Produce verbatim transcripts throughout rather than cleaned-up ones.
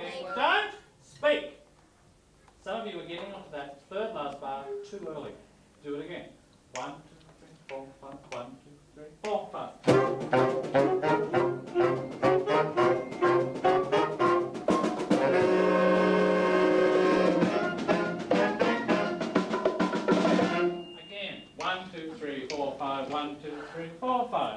again. Don't speak. Some of you are getting onto that third last bar too early. Do it again. One, two, three, four, five. One, two, three, four, five. Again. One, two, three, four, five. One, two, three, four, five.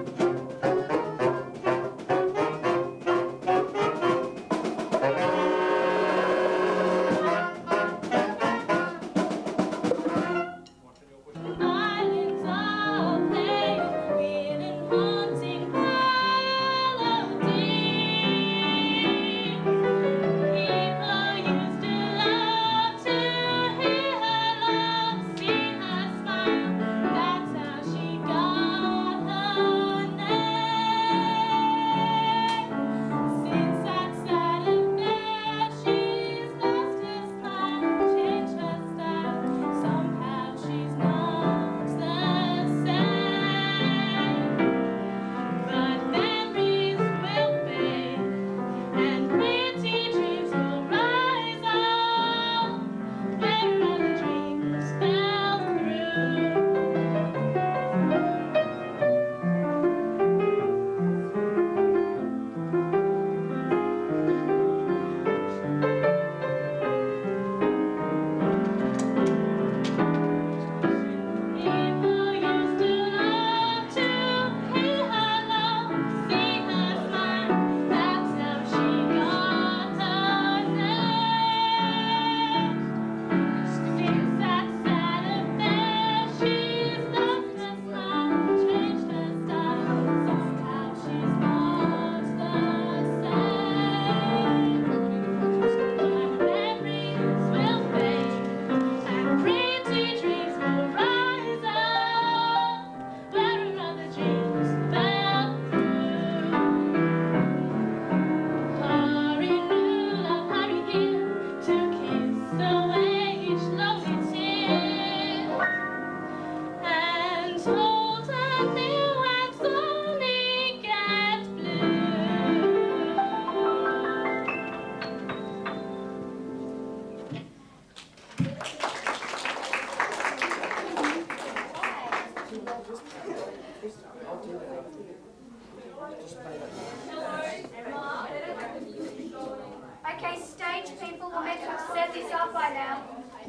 Okay, stage people were meant to have set this up by now.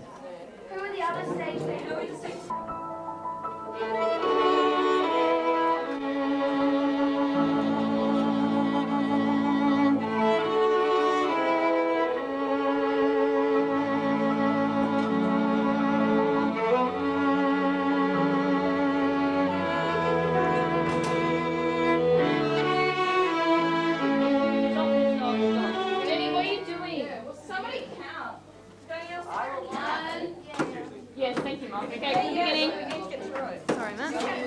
Who are the other stage people? Yes, thank you, Mum. Okay, from the beginning. Sorry, Matt.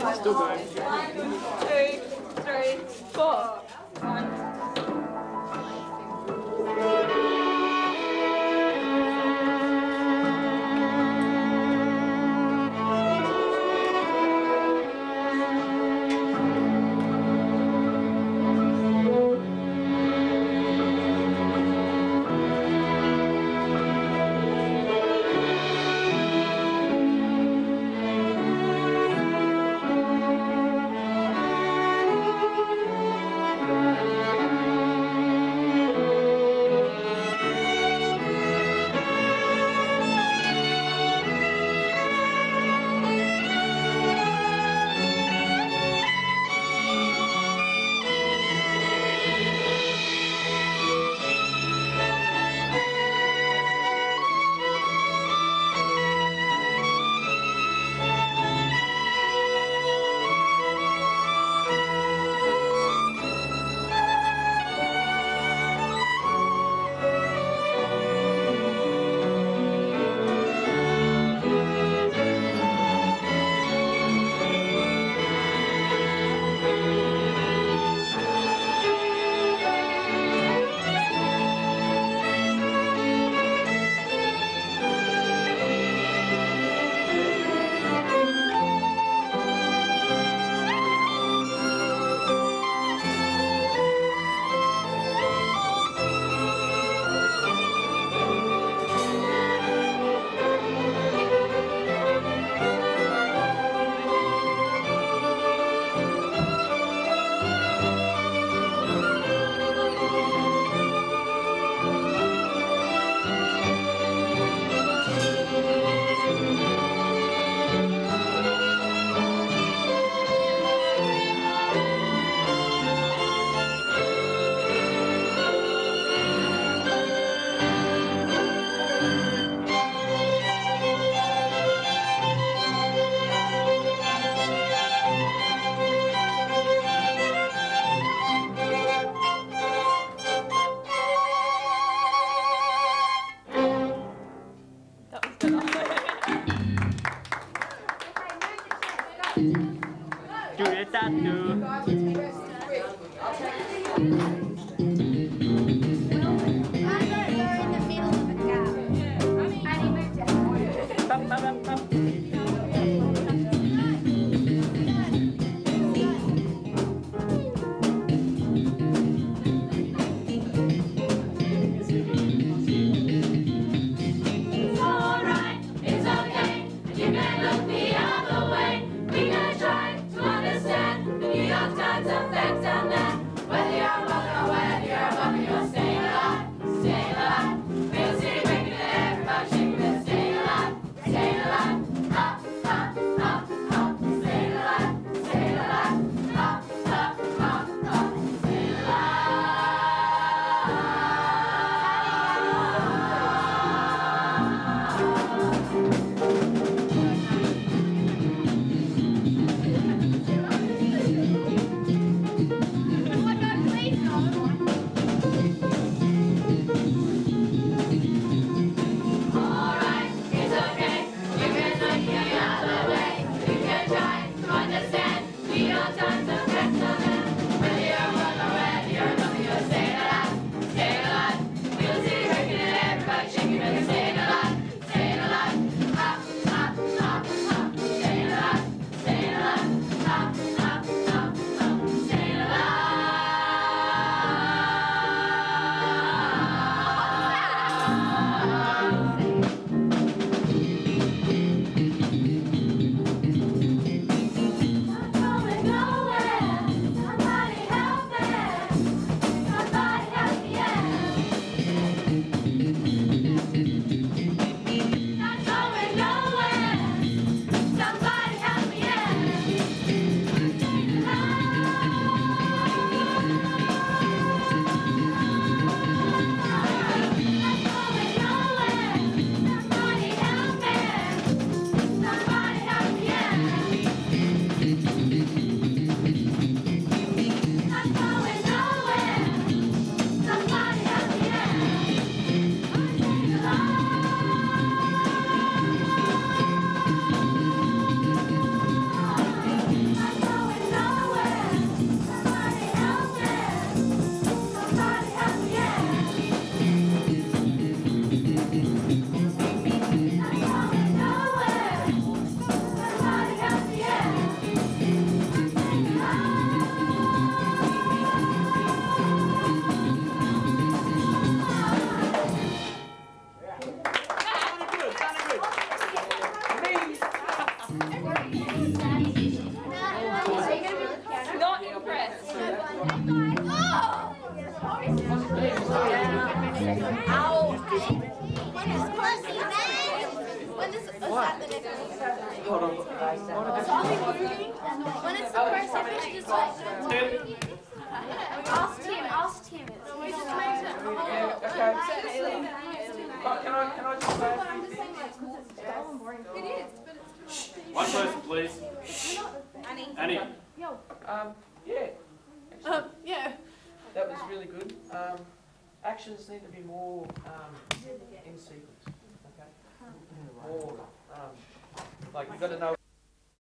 When this is at the next Hold on. when it's the first image, just like ask Tim, ask Tim. We just make it. Yeah, okay. But can I, can I just say a few things? It is, but it's One person, please. Annie. Annie. Um, yeah. Um, yeah. That was really good. Um, actions need to be more um, in sequence. Okay. More um, like you've got to know.